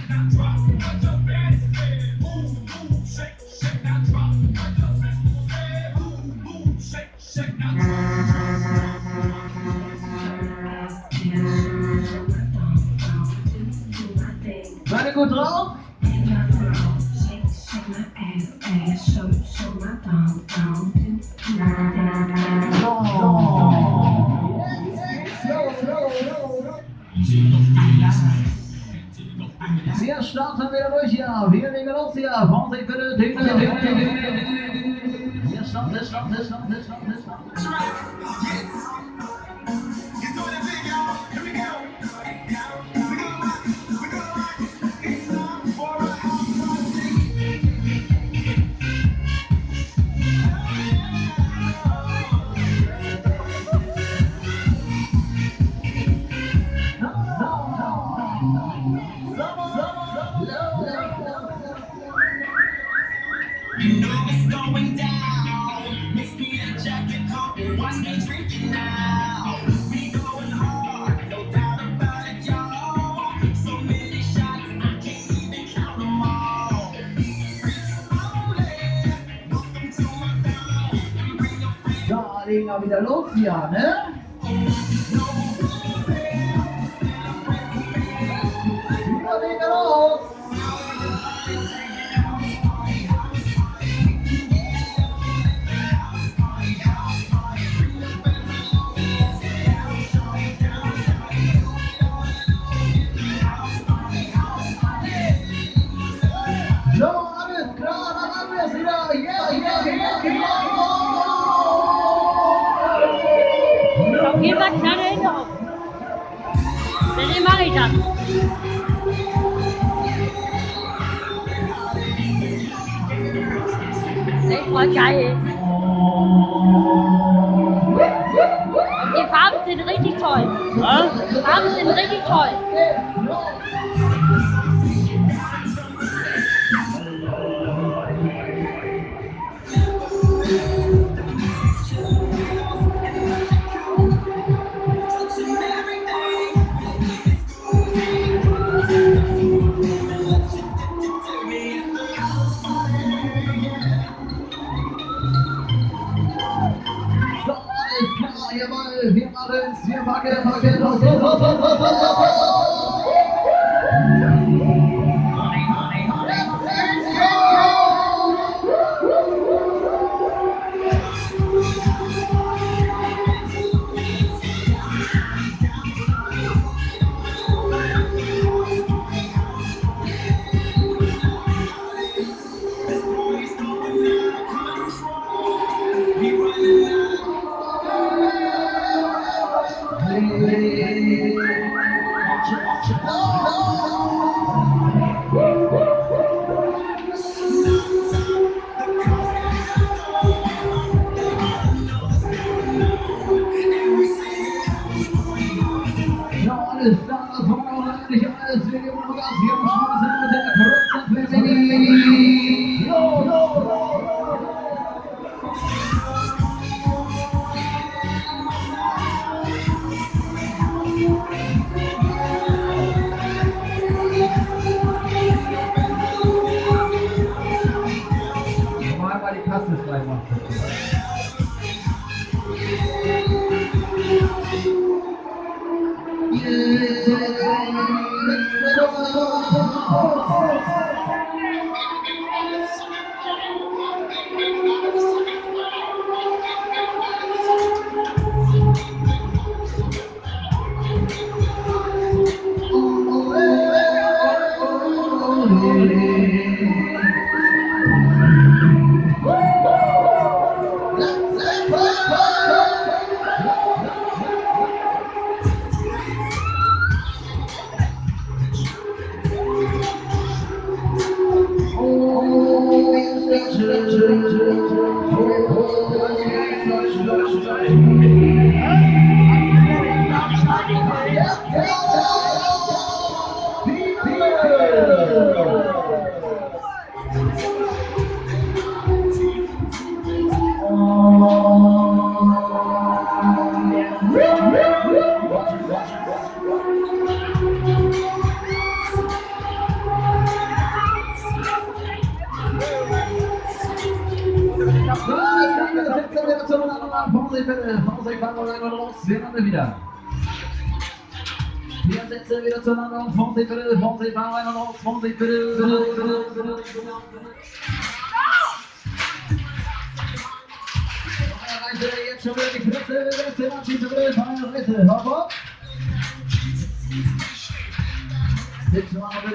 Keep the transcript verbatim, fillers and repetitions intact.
Seid ihr gut drauf? Wir starten wieder durch hier. Wir legen los hier. Vorsicht bitte. Wir starten, starten, starten, starten, starten. You know it's going down. Mix me a jacket, coat, and watch me drinking now. We going hard, no doubt about it, y'all. So many shots, I can't even count them all. Welcome to my town. Bring your friends. Da legen wir wieder los hier, ne? Wir legen los. So, alles klar, dann haben wir es wieder. Yeah, yeah, yeah, yeah. Auf jeden Fall keine Erinnerung. Deswegen mache ich das. Echt voll geil. Und die Farben sind richtig toll. Die Farben sind richtig toll. Jawohl, wir machen's, wir packen, packen, los, los, los, los, los, los, los. Alles da, das war noch nicht alles. Wir geben noch Gas, wir haben Chancen mit der Kurzzeit-Family. Jo, jo, jo. Mal die Kasse frei machen. Vorsicht bitte, Vorsicht, fahren wir einmal raus, wir landen wieder. Wir setzen wieder zueinander und Vorsicht bitte, Vorsicht, fahren wir einmal raus, Vorsicht bitte, bitte, bitte, bitte, bitte. Seite, jetzt schon wieder die Plätze, letzte Abschied bitte, Seite, hopp, hopp. Jetzt machen wir